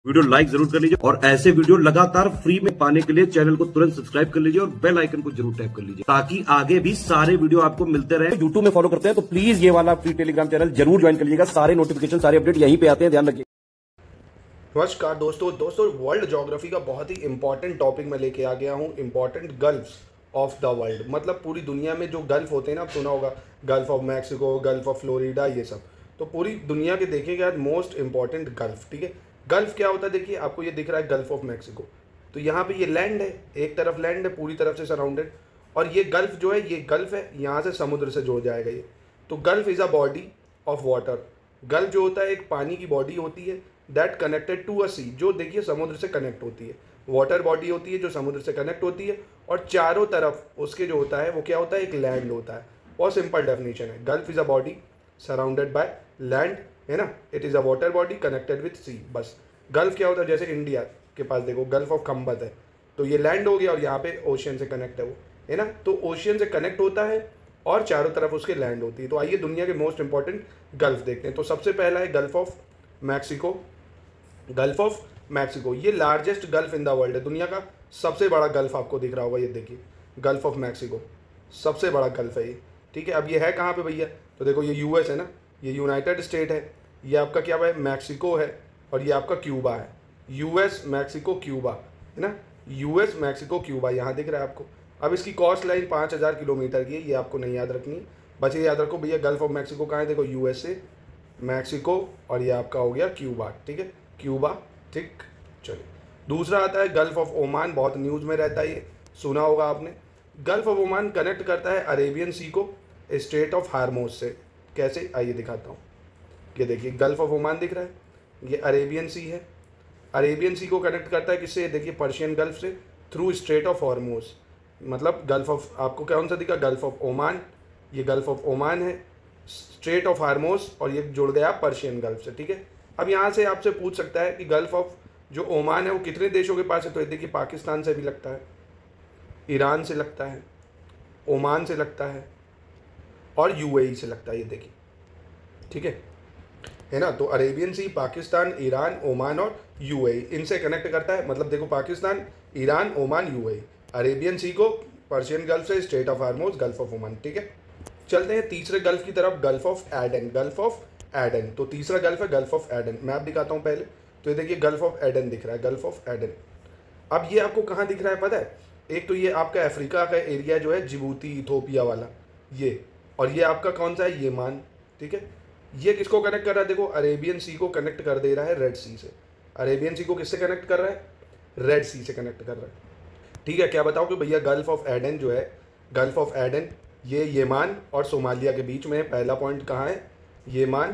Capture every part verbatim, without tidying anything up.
Video like जरूर कर लीजिए और ऐसे वीडियो लगातार फ्री में पाने के लिए चैनल को तुरंत सब्सक्राइब कर लीजिए और बेल आइकन को जरूर टैप कर लीजिए ताकि आगे भी सारे वीडियो आपको मिलते रहे। यूट्यूब में फॉलो करते हैं तो प्लीज ये वाला फ्री टेलीग्राम चैनल जरूर ज्वाइन कर लीजिएगा। सारे नोटिफिकेशन सारे अपडेट यहीं पे आते हैं, ध्यान रखिए। नमस्कार दोस्तों दोस्तों वर्ल्ड ज्योग्राफी का बहुत ही इंपॉर्टेंट टॉपिक मैं लेके आ गया हूँ। Important gulfs of the world, मतलब पूरी दुनिया में जो गल्फ होते हैं ना, आप सुना होगा gulf of Mexico, gulf of Florida, ये सब। तो पूरी दुनिया के देखेंगे आज मोस्ट इंपॉर्टेंट गल्फ। ठीक है, गल्फ क्या होता है? देखिए आपको ये दिख रहा है गल्फ ऑफ मैक्सिको। तो यहाँ पे ये लैंड है, एक तरफ लैंड है पूरी तरफ से सराउंडेड, और ये गल्फ जो है ये गल्फ है, यहाँ से समुद्र से जुड़ जाएगा ये। तो gulf is a body of water. Gulf जो होता है एक पानी की बॉडी होती है that connected to a sea, जो देखिए समुद्र से कनेक्ट होती है। वाटर बॉडी होती है जो समुद्र से कनेक्ट होती है, और चारों तरफ उसके जो होता है वो क्या होता है? एक लैंड होता है। बहुत सिंपल डेफिनेशन है, gulf is a body surrounded by land, है ना। It is a water body connected with sea. बस गल्फ क्या होता है? जैसे इंडिया के पास देखो गल्फ ऑफ खम्बत है, तो ये लैंड हो गया और यहाँ पे ओशियन से कनेक्ट है वो, है ना। तो ओशियन से कनेक्ट होता है और चारों तरफ उसके लैंड होती है। तो आइए दुनिया के मोस्ट इंपॉर्टेंट गल्फ देखते हैं। तो सबसे पहला है gulf of Mexico. Gulf of Mexico ये largest gulf in the world है, दुनिया का सबसे बड़ा गल्फ आपको दिख रहा होगा। ये देखिए गल्फ ऑफ मैक्सिको सबसे बड़ा गल्फ है ये। ठीक है, अब ये है कहाँ पे भैया? तो देखो ये यूएस है ना, ये यूनाइटेड स्टेट है, ये आपका क्या है? मैक्सिको है, और ये आपका क्यूबा है। यूएस मैक्सिको क्यूबा, है ना। यूएस मैक्सिको क्यूबा यहाँ दिख रहा है आपको। अब इसकी कॉस्ट लाइन पाँच हज़ार किलोमीटर की है, ये आपको नहीं याद रखनी, बस ये याद रखो भैया गल्फ ऑफ मैक्सिको कहाँ है? देखो यूएसए, मैक्सिको, और ये आपका हो गया क्यूबा। ठीक है, क्यूबा। ठीक, चलिए दूसरा आता है गल्फ ऑफ ओमान। बहुत न्यूज़ में रहता है, ये सुना होगा आपने। गल्फ ऑफ ओमान कनेक्ट करता है अरेबियन सी को स्टेट ऑफ हार्मोज से। कैसे? आइए दिखाता हूँ। ये देखिए गल्फ ऑफ ओमान दिख रहा है, ये अरेबियन सी है। अरेबियन सी को कनेक्ट करता है किससे? देखिए पर्शियन गल्फ से, थ्रू स्ट्रेट ऑफ हार्मोज। मतलब गल्फ ऑफ, आपको कौन सा दिखा? Gulf of Oman. ये गल्फ ऑफ ओमान है, स्ट्रेट ऑफ हार्मोज, और ये जुड़ गया पर्शियन गल्फ से। ठीक है, अब यहाँ से आपसे पूछ सकता है कि गल्फ ऑफ जो ओमान है वो कितने देशों के पास है? तो ये देखिए पाकिस्तान से भी लगता है, ईरान से लगता है, ओमान से लगता है, और यूएई से लगता है। ये देखिए, ठीक है है ना। तो Arabian sea, Pakistan, Iran, Oman और यूएई, इनसे कनेक्ट करता है। मतलब देखो Pakistan, Iran, Oman, UAE, Arabian sea को पर्शियन गल्फ से, strait of Hormuz, gulf of Oman. ठीक है, चलते हैं तीसरे गल्फ की तरफ, gulf of Aden. Gulf of Aden, तो तीसरा गल्फ है गल्फ ऑफ एडन। मैप दिखाता हूँ पहले। तो ये देखिए गल्फ ऑफ एडन दिख रहा है, गल्फ ऑफ एडन। अब ये आपको कहाँ दिख रहा है पता है? एक तो ये आपका अफ्रीका का एरिया जो है, जिबूती, इथोपिया वाला ये, और ये आपका कौन सा है? येमन। ठीक है, ये किसको कनेक्ट कर रहा है? देखो अरेबियन सी को कनेक्ट कर दे रहा है रेड सी से। अरेबियन सी को किससे कनेक्ट कर रहा है? रेड सी से कनेक्ट कर रहा है। ठीक है, क्या बताओ कि भैया गल्फ ऑफ एडन जो है, गल्फ ऑफ एडन ये येमन और सोमालिया के बीच में है। पहला पॉइंट कहाँ है? येमन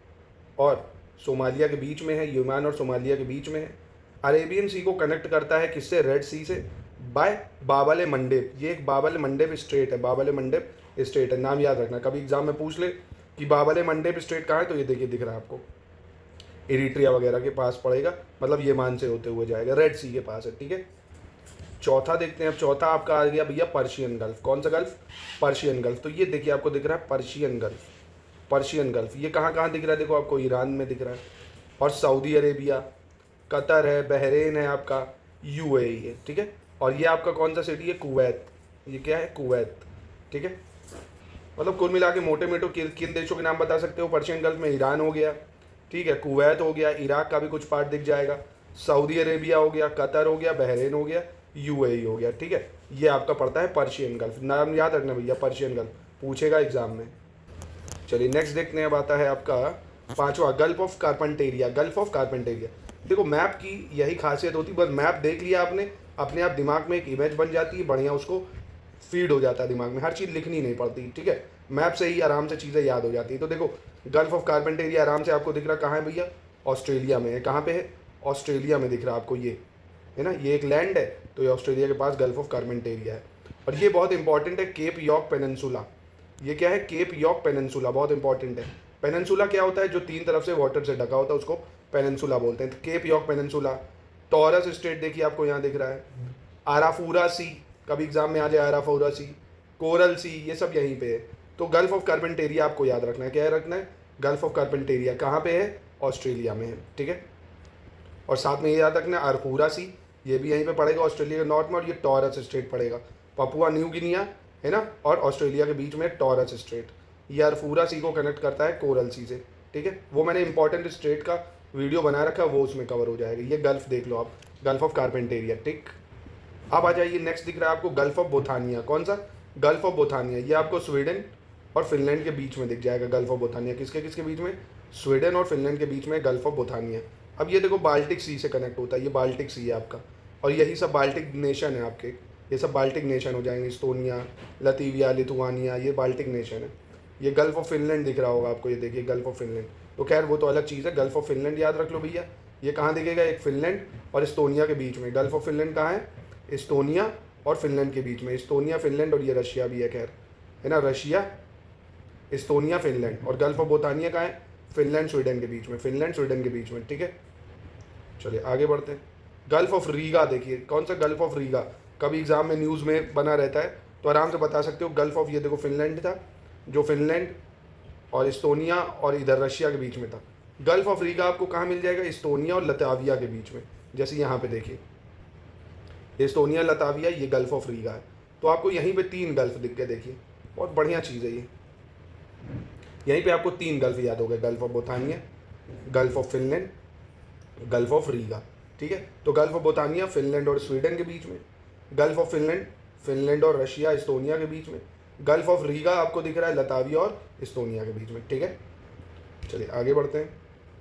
और सोमालिया के बीच में है, येमन और सोमालिया के बीच में है। अरेबियन सी को कनेक्ट करता है किससे? रेड सी से, बाय बाबल मंडेब। ये एक बाबल मंडेब स्टेट है, बाबल मंडेब स्टेट है, नाम याद रखना, कभी एग्जाम में पूछ ले कि बाबल मंडेब स्टेट कहाँ है, तो ये देखिए दिख रहा है आपको, इरिट्रिया वगैरह के पास पड़ेगा, मतलब येमन से होते हुए जाएगा, रेड सी के पास है। ठीक है, चौथा देखते हैं। अब चौथा आपका आ गया भैया पर्शियन गल्फ। कौन सा गल्फ? Persian gulf. तो ये देखिए आपको दिख रहा है पर्शियन गल्फ। पर्शियन गल्फ ये कहाँ कहाँ दिख रहा है? देखो आपको ईरान में दिख रहा है, और सऊदी अरेबिया, कतर है, बहरीन है, आपका यूएई है। ठीक है, और ये आपका कौन सा सिटी है? कुवैत। ये क्या है? कुवैत। ठीक है, मतलब कुल मिला के मोटे मोटे किन किन देशों के नाम बता सकते हो पर्शियन गल्फ में? ईरान हो गया, ठीक है, कुवैत हो गया, इराक का भी कुछ पार्ट दिख जाएगा, सऊदी अरेबिया हो गया, कतर हो गया, बहरीन हो गया, यूएई हो गया। ठीक है, ये आपका पड़ता है पर्शियन गल्फ। नाम याद रखना भैया, पर्शियन गल्फ पूछेगा एग्जाम में। चलिए नेक्स्ट देखते हैं। अब आता है आपका पांचवा, gulf of Carpentaria. Gulf of Carpentaria, देखो मैप की यही खासियत होती है, बस मैप देख लिया आपने, अपने आप दिमाग में एक इमेज बन जाती है, बढ़िया उसको फीड हो जाता है दिमाग में, हर चीज़ लिखनी नहीं पड़ती। ठीक है, मैप से ही आराम से चीज़ें याद हो जाती है। तो देखो गल्फ ऑफ कार्पेंटेरिया आराम से आपको दिख रहा कहाँ है भैया? ऑस्ट्रेलिया में है। कहाँ पे है? ऑस्ट्रेलिया में दिख रहा है आपको, ये है ना, ये एक लैंड है, तो ये ऑस्ट्रेलिया के पास गल्फ ऑफ कार्पेंटेरिया है। और ये बहुत इंपॉर्टेंट है, केप यॉर्क पेनिनसुला। ये क्या है? केप यॉर्क पेनिनसुला, बहुत इंपॉर्टेंट है। पेनिनसुला क्या होता है? जो तीन तरफ से वाटर से ढका होता है उसको पेनिनसुला बोलते हैं। तो Cape York peninsula, Torres strait देखिए आपको यहाँ दिख रहा है, आराफूरा सी, कभी एग्जाम में आ जाए आराफूरा सी, कोरल सी, ये सब यहीं पे है। तो गल्फ ऑफ कार्पेंटेरिया आपको याद रखना है। क्या रखना है? गल्फ ऑफ कार्पेंटेरिया कहाँ पे है? ऑस्ट्रेलिया में है। ठीक है, और साथ में ये याद रखना अरखूरा सी, ये भी यहीं पे पड़ेगा ऑस्ट्रेलिया के नॉर्थ में, और ये टॉरस स्ट्रेट पड़ेगा, पपुआ न्यू गिनिया है ना, और ऑस्ट्रेलिया के बीच में टॉरस स्ट्रेट, ये अरखूरा सी को कनेक्ट करता है कोरल सी से, ठीक है। वो मैंने इंपॉर्टेंट स्ट्रेट का वीडियो बना रखा है, वो उसमें कवर हो जाएगा। ये गल्फ देख लो आप, गल्फ ऑफ कारपेंटेरिया, ठीक। अब आ जाइए नेक्स्ट दिख रहा है आपको गल्फ ऑफ बोथानिया। कौन सा? Gulf of Bothnia. ये आपको स्वीडन और फिनलैंड के बीच में दिख जाएगा गल्फ ऑफ बोथानिया। किसके किसके बीच में? स्वीडन और फिनलैंड के बीच में गल्फ ऑफ बोथानिया। अब ये देखो बाल्टिक सी से कनेक्ट होता है, ये बाल्टिक सी है आपका, और यही सब बाल्टिक नेशन है आपके, ये सब बाल्टिक नेशन हो जाएंगे, इस्टोनिया, लतीविया, लिथुआनिया, ये बाल्टिक नेशन है। ये गल्फ ऑफ फिनलैंड दिख रहा होगा आपको, ये देखिए गल्फ ऑफ फिनलैंड। तो खैर वो तो अलग चीज़ है, गल्फ ऑफ फिनलैंड याद रख लो भैया। ये कहाँ दिखेगा? एक फिनलैंड और इस्टोनिया के बीच में। गल्फ ऑफ फिनलैंड कहाँ है? इस्टोनिया और फिनलैंड के बीच में। इस्टोनिया, फिनलैंड, और ये रशिया भी है, खैर है ना, रशिया, इस्टोनिया, फिनलैंड। और गल्फ ऑफ बोथानिया कहाँ है? फिनलैंड स्वीडन के बीच में, फिनलैंड स्वीडन के बीच में, ठीक है। चलिए आगे बढ़ते हैं। गल्फ ऑफ रीगा देखिए, कौन सा? Gulf of Riga. कभी एग्जाम में न्यूज़ में बना रहता है तो आराम से बता सकते हो। गल्फ ऑफ, ये देखो फिनलैंड था, जो फिनलैंड और इस्टोनिया और इधर रशिया के बीच में था। गल्फ ऑफ रीगा आपको कहाँ मिल जाएगा? इस्टोनिया और लताविया के बीच में। जैसे यहाँ पे देखिए इस्टोनिया, लताविया, ये गल्फ ऑफ रीगा है। तो आपको यहीं पे तीन गल्फ दिख गए, देखिए बहुत बढ़िया चीज़ है ये। यहीं पे आपको तीन गल्फ याद हो गए, gulf of Bothnia, gulf of Finland, gulf of Riga, ठीक है। तो गल्फ ऑफ बोथानिया फिनलैंड और स्वीडन के बीच में, गल्फ ऑफ फिनलैंड फिनलैंड और रशिया, इस्टोनिया के बीच में, गल्फ ऑफ रीगा आपको दिख रहा है लताविया और इस्टोनिया के बीच में, ठीक है। चलिए आगे बढ़ते हैं।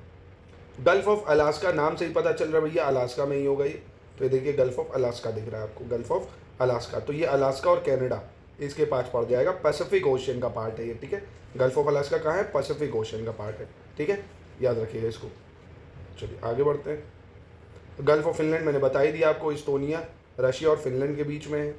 गल्फ ऑफ अलास्का, नाम से ही पता चल रहा है भैया अलास्का में ही होगा ये। तो ये देखिए गल्फ ऑफ अलास्का दिख रहा है आपको, गल्फ ऑफ अलास्का। तो ये अलास्का और कनाडा इसके पास पड़ जाएगा, पैसिफिक ओशियन का पार्ट है ये, ठीक है। गल्फ ऑफ अलास्का कहाँ है? पैसिफिक ओशियन का पार्ट है, ठीक है, याद रखिएगा इसको। चलिए आगे बढ़ते हैं। गल्फ ऑफ फिनलैंड मैंने बता ही दिया आपको, इस्टोनिया, रशिया और फिनलैंड के बीच में है।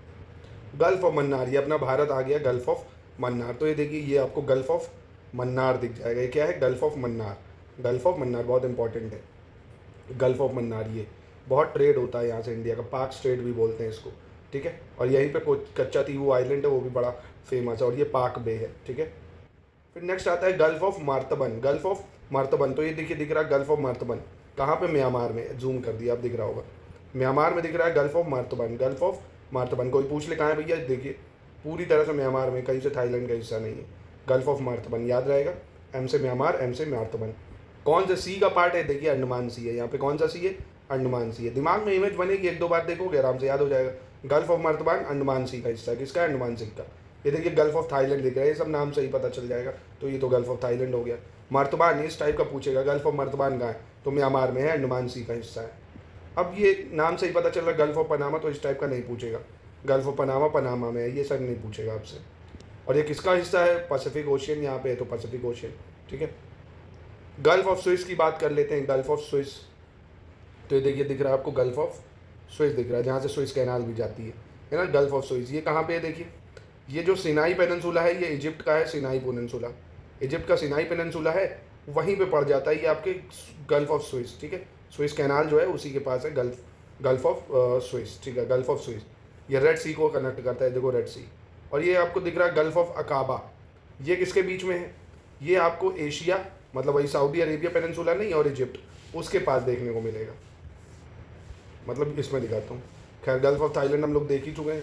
गल्फ ऑफ मन्नार, ये अपना भारत आ गया, गल्फ ऑफ मन्नार। तो ये देखिए ये आपको गल्फ ऑफ मन्नार दिख जाएगा। ये क्या है? Gulf of Mannar, gulf of Mannar बहुत इंपॉर्टेंट है। गल्फ ऑफ मन्नार, ये बहुत ट्रेड होता है यहाँ से इंडिया का, पाक स्ट्रेट भी बोलते हैं इसको, ठीक है। और यहीं पे कच्चा तीवू आइलैंड है, वो भी बड़ा फेमस है, और ये पाक बे है, ठीक है। फिर नेक्स्ट आता है gulf of Martaban. Gulf of Martaban, तो ये देखिए दिख रहा है गल्फ ऑफ मार्तबन, कहाँ पे? म्यांमार में। जूम कर दिया, आप दिख रहा होगा, म्यांमार में दिख रहा है gulf of Martaban, gulf of Martaban. कोई पूछ ले कहाँ है भैया, देखिए पूरी तरह से म्यांमार में, कहीं से थाईलैंड का हिस्सा नहीं है। गल्फ ऑफ मार्तबन याद रहेगा, एम से म्यांमार, एम से मार्तबन। कौन सा सी का पार्ट है? देखिए अंडमान सी है यहाँ पे। कौन सा सी है? अंडमान सी है। दिमाग में इमेज बनेगी, एक दो बार देखोगे आराम से याद हो जाएगा। Gulf of Martaban Andaman sea का हिस्सा है। किसका? अंडमान सी का। ये देखिए गल्फ ऑफ थाईलैंड दिख रहा है, ये सब नाम से ही पता चल जाएगा। तो ये तो गल्फ ऑफ थाईलैंड हो गया। मार्तबान इस टाइप का पूछेगा, गल्फ ऑफ मार्तबान कहाँ है? तो म्यांमार में है, अंडमान सी का हिस्सा है। अब ये नाम से ही पता चल रहा है गल्फ ऑफ पनामा, तो इस टाइप का नहीं पूछेगा, गल्फ ऑफ पनामा पनामा में है, ये सब नहीं पूछेगा आपसे। और ये किसका हिस्सा है? पैसिफिक ओशियन, यहाँ पे है तो पैसिफिक ओशियन, ठीक है। गल्फ ऑफ स्विस की बात कर लेते हैं, गल्फ ऑफ स्विस। तो ये देखिए दिख रहा है आपको गल्फ ऑफ स्विस दिख रहा है, जहाँ से स्विस कैनाल भी जाती है, है ना, गल्फ ऑफ स्विस। ये कहाँ पे है? देखिए ये जो सिनाई पेनिनसुला है, ये इजिप्ट का है, सिनाई पेनिनसुला, इजिप्ट का सिनाई पेनिनसुला है, वहीं पे पड़ जाता है ये आपके गल्फ ऑफ स्विस, ठीक है। स्विस कैनाल जो है उसी के पास है गल्फ गल्फ ऑफ स्विस, ठीक है, गल्फ ऑफ स्विस। ये रेड सी को कनेक्ट करता है, देखो रेड सी। और ये आपको दिख रहा है गल्फ ऑफ अकाबा, ये किसके बीच में है? ये आपको एशिया, मतलब वही सऊदी अरेबिया पेनिनसुला नहीं और इजिप्ट, उसके पास देखने को मिलेगा। मतलब इसमें दिखाता हूँ। खैर गल्फ ऑफ थाईलैंड हम लोग देख ही चुके हैं,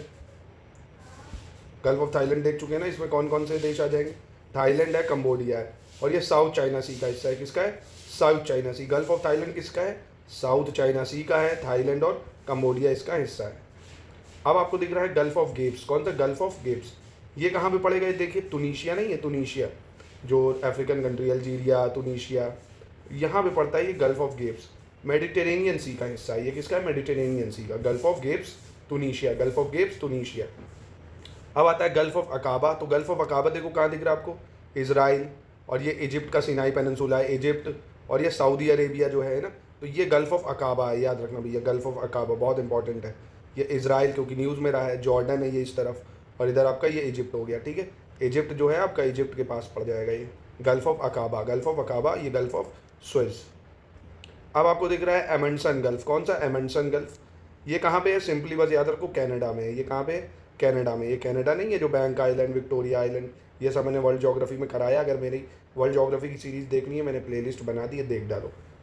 गल्फ ऑफ थाईलैंड देख चुके हैं ना। इसमें कौन कौन से देश आ जाएंगे? थाईलैंड है, कंबोडिया है, और ये साउथ चाइना सी का हिस्सा है। किसका है? South China sea. Gulf of Thailand किसका है? साउथ चाइना सी का है। थाईलैंड और कंबोडिया इसका हिस्सा है। अब आपको दिख रहा है गल्फ ऑफ गेप्स। कौन सा? Gulf of Gabes. ये कहाँ पे पड़ेगा? ये देखिए तुनीशिया नहीं है, तुनीशिया जो अफ्रीकन कंट्री, अल्जीरिया, तुनीशिया, यहाँ पे पड़ता है ये gulf of Gabes. Mediterranean sea का हिस्सा है ये। किसका है? मेडिटेरेनियन सी का। Gulf of Gabes Tunisia, gulf of Gabes Tunisia. अब आता है गल्फ ऑफ अकाबा। तो गल्फ ऑफ अकाबा देखो कहाँ दिख रहा है आपको? इजराइल, और ये इजिप्ट का सिनाई पेनिनसुला है, इजिप्ट, और ये सऊदी अरेबिया जो है ना, तो ये गल्फ ऑफ अकाबा है, याद रखना भैया, गल्फ ऑफ अकाबा बहुत इंपॉर्टेंट है। ये इजराइल क्योंकि न्यूज़ में रहा है, जॉर्डन है ये इस तरफ, और इधर आपका ये इजिप्ट हो गया, ठीक है। इजिप्ट जो है आपका इजिप्ट के पास पड़ जाएगा ये gulf of Aqaba, gulf of Aqaba, ये गल्फ ऑफ स्विस। अब आपको दिख रहा है एमंडसन गल्फ। कौन सा? Amundsen gulf. ये कहाँ पे है? सिंपली बस याद रखो कनाडा में है। ये कहाँ पे है? कनाडा में। ये कनाडा नहीं है जो बैंक आइलैंड, विक्टोरिया आइलैंड, ये सब मैंने वर्ल्ड ज्योग्राफी में कराया। अगर मेरी वर्ल्ड ज्योग्राफी की सीरीज़ देखनी है, मैंने प्लेलिस्ट बना दी है, देख डालो।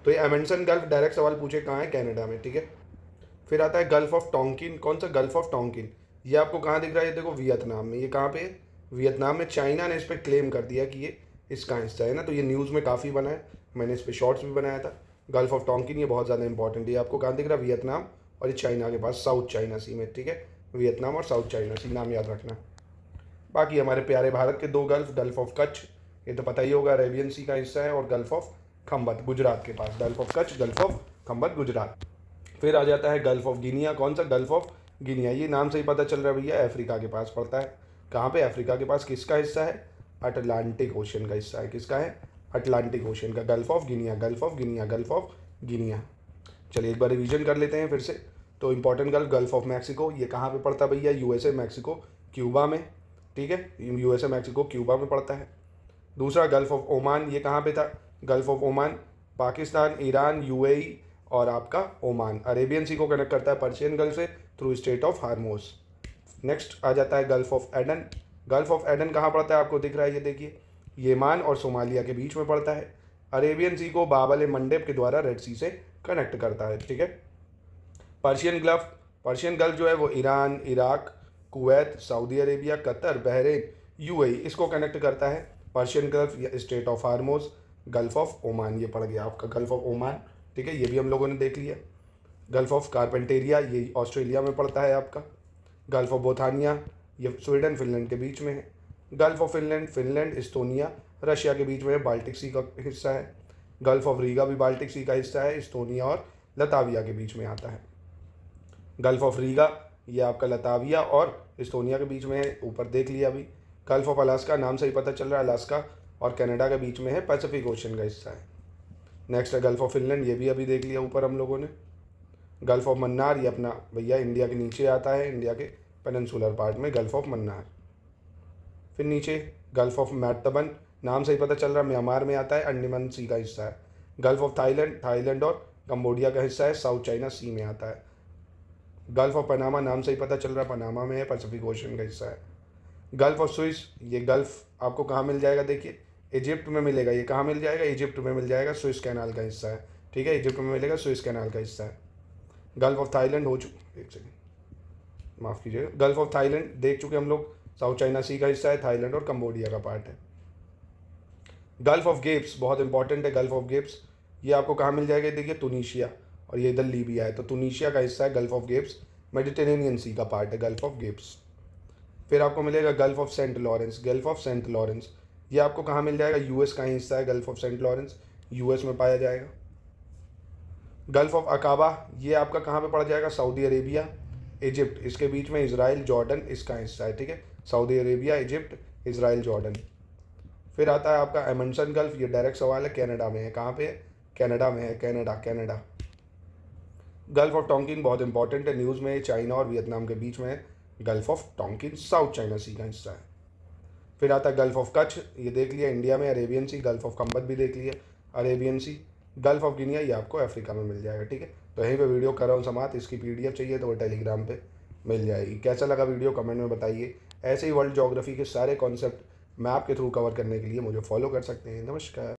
तो ये एमंडसन गल्फ डायरेक्ट सवाल पूछे कहाँ है, कनाडा में, ठीक है। फिर आता है गल्फ ऑफ टोंकिन। कौन सा? Gulf of Tonkin. ये आपको कहाँ दिख रहा है? ये देखो वियतनाम में। ये कहाँ पे है? वियतनाम में। चाइना ने इस पर क्लेम कर दिया कि ये इसका हिस्सा है ना, तो ये न्यूज़ में काफ़ी बना है, मैंने इस पर शॉर्ट्स भी बनाया था। गल्फ ऑफ टोंकिन ये बहुत ज़्यादा इंपॉर्टेंट है। ये आपको कहाँ दिख रहा है? वियतनाम और ये चाइना के पास, साउथ चाइना सी में, ठीक है। वियतनाम और साउथ चाइना सी, नाम याद रखना। बाकी हमारे प्यारे भारत के दो गल्फ, गल्फ ऑफ कच्छ ये तो पता ही होगा, अरेबियन सी का हिस्सा है, और गल्फ ऑफ खंबत गुजरात के पास। Gulf of Kutch, gulf of Khambhat Gujarat. फिर आ जाता है गल्फ ऑफ गिनिया। कौन सा? Gulf of Guinea. ये नाम से ही पता चल रहा है भैया, अफ्रीका के पास पड़ता है। कहाँ पे? अफ्रीका के पास। किसका हिस्सा है? अटलांटिक ओशन का हिस्सा है। किसका है? अटलांटिक ओशन का। Gulf of Guinea, gulf of Guinea, gulf of Guinea. चलिए एक बार रिवीजन कर लेते हैं फिर से। तो important gulf, gulf of Mexico, ये कहाँ पे पड़ता है भैया? यूएसए, मैक्सिको, क्यूबा में, ठीक है। यूएसए, मैक्सिको, क्यूबा में पड़ता है। दूसरा गल्फ ऑफ ओमान, ये कहाँ पे था? Gulf of Oman, Pakistan, Iran, UAE और आपका ओमान। अरेबियन सी को कनेक्ट करता है पर्शियन गल्फ से through strait of Hormuz. Next आ जाता है gulf of Aden. Gulf of Aden कहाँ पड़ता है? आपको दिख रहा है, ये देखिए, येमान और सोमालिया के बीच में पड़ता है। अरेबियन सी को बाब-ए मंडेब के द्वारा रेड सी से कनेक्ट करता है, ठीक है। पर्शियन गल्फ, पर्शियन गल्फ जो है वो Iran, Iraq, Kuwait, Saudi Arabia, Qatar, Bahrain, UAE इसको कनेक्ट करता है। Persian gulf, strait of Hormuz. Gulf of Oman ये पड़ गया आपका, गल्फ ऑफ ओमान, ठीक है, ये भी हम लोगों ने देख लिया। गल्फ ऑफ कारपेंटेरिया, ये ऑस्ट्रेलिया में पड़ता है आपका। गल्फ ऑफ बोथानिया, ये स्वीडन फिनलैंड के बीच में है। Gulf of Finland, Finland, Estonia, Russia के बीच में है, बाल्टिक सी का हिस्सा है। गल्फ ऑफ रीगा भी बाल्टिक सी का हिस्सा है, इस्तोनिया और लताविया के बीच में आता है। गल्फ ऑफ रीगा ये आपका लताविया और इस्तोनिया के बीच में है, ऊपर देख लिया अभी। गल्फ ऑफ अलास्का, नाम से ही पता चल रहा है, अलास्का और कनाडा के बीच में है, पैसिफिक ओशन का हिस्सा है। नेक्स्ट है गल्फ ऑफ फिनलैंड, ये भी अभी देख लिया ऊपर हम लोगों ने। गल्फ ऑफ मन्नार, ये अपना भैया इंडिया के नीचे आता है, इंडिया के पेनिनसुलर पार्ट में, गल्फ ऑफ मन्नार। फिर नीचे गल्फ ऑफ मैटबन, नाम से ही पता चल रहा है, म्यांमार में आता है, अंडमान सी का हिस्सा है। गल्फ ऑफ थाईलैंड, थाईलैंड और कंबोडिया का हिस्सा है, साउथ चाइना सी में आता है। गल्फ ऑफ पनामा, नाम से ही पता चल रहा है, पनामा में है, पैसिफिक ओशन का हिस्सा है। गल्फ ऑफ स्विस, ये गल्फ आपको कहाँ मिल जाएगा? देखिए इजिप्ट में मिलेगा। ये कहाँ मिल जाएगा? इजिप्ट में मिल जाएगा, स्विस कैनाल का हिस्सा है, ठीक है, इजिप्ट में मिलेगा, स्विस कैनाल का हिस्सा है। गल्फ ऑफ थाईलैंड हो चुका, एक सेकेंड माफ़ कीजिएगा, गल्फ ऑफ थाईलैंड देख चुके हम लोग, साउथ चाइना सी का हिस्सा है, थाईलैंड और कंबोडिया का पार्ट है। गल्फ ऑफ गेप्स बहुत इंपॉर्टेंट है। गल्फ ऑफ गेप्स ये आपको कहाँ मिल जाएगा? देखिए तुनीशिया, और ये इधर लीबिया है, तो तुनीशिया का हिस्सा है gulf of Gabes, Mediterranean sea का पार्ट है गल्फ ऑफ गेप्स। फिर आपको मिलेगा gulf of Saint Lawrence, gulf of Saint Lawrence ये आपको कहाँ मिल जाएगा? यूएस का ही हिस्सा है, gulf of Saint Lawrence US में पाया जाएगा। गल्फ ऑफ अकाबा ये आपका कहाँ पे पड़ जाएगा? सऊदी अरेबिया, इजिप्ट, इसके बीच में इजराइल, जॉर्डन इसका हिस्सा है, ठीक है, Saudi Arabia, Egypt, Israel, Jordan. फिर आता है आपका एमंडसन गल्फ, ये डायरेक्ट सवाल है, कनाडा में है। कहाँ पे है? कनाडा में है, Canada, Canada. Gulf of Tonkin बहुत इंपॉर्टेंट है, न्यूज़ में, चाइना और वियतनाम के बीच में है, gulf of Tonkin south China sea का हिस्सा है। फिर आता है गल्फ ऑफ कच्छ, ये देख लिया, इंडिया में, Arabian sea. Gulf of Khambhat भी देख लिया, Arabian sea. Gulf of Guinea ये आपको अफ्रीका में मिल जाएगा, ठीक है। तो यहीं पे वीडियो कर रहा हूँ समाप्त। इसकी पीडीएफ चाहिए तो वो टेलीग्राम पे मिल जाएगी। कैसा लगा वीडियो कमेंट में बताइए। ऐसे ही वर्ल्ड ज्योग्राफी के सारे कॉन्सेप्ट मैं आपके थ्रू कवर करने के लिए मुझे फॉलो कर सकते हैं। नमस्कार।